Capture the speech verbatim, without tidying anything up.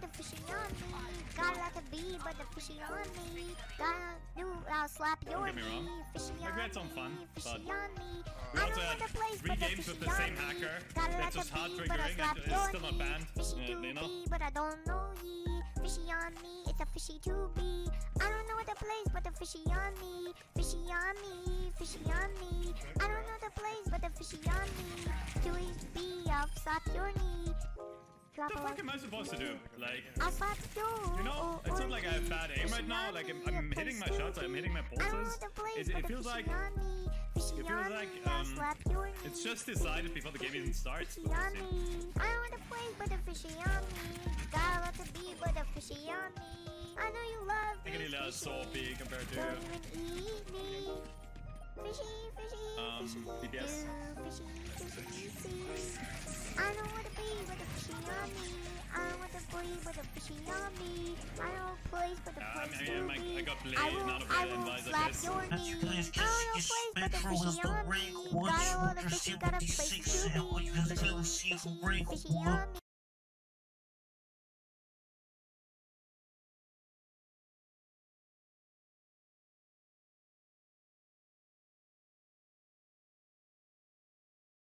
with the fishy on me. Got a lot to be, but the fishy on me. Gotta do, I'll slap your Don't get me knee. wrong. Fishy Like, on we had some me, fun, fishy but on me. we I also don't had want to place, three but the games with fishy the same on me. hacker Got a lot that's to just hard be, but I triggering slap and your is still not knee. banned. Fishy Uh, to you know? be, but I don't know ye. Fishy on me, it's a fishy to be. I don't know what the place, but the fishy on me. Fishy on me, fishy on me. I don't know the place, but the fishy on me. To be, I'll slap your knee. Drop What the a fuck like. am I supposed to do? Like, I'll slap you. you know, it's not like I have bad aim right now. Like, I'm, I'm hitting my shots, I'm hitting my pulses. It, it feels like, it feels like, um, it's just decided before the game even starts. Fishy on me. I don't want to play, but the fishy on me. Got a lot to be, but the fishy on me. I know you love I can this less so fishy. big compared Don't to even eat me. Fishy, fishy, Um, fishy. B P S. You, fishy, fishy, fishy. I don't want to be, but the fishy on me. I don't want to play, but the fishy on me. I don't place, but the Yeah, I place mean, to I- be. I got played, I will, not a I bad will advice, I slap guess. your But knee. you I guys don't just know get place, but the Metro is fishy the on rank me. one Got all the soldier fishy, got a place seventy-six to and all be. you have to Fishy, do is see fishy, rank fishy one. on me.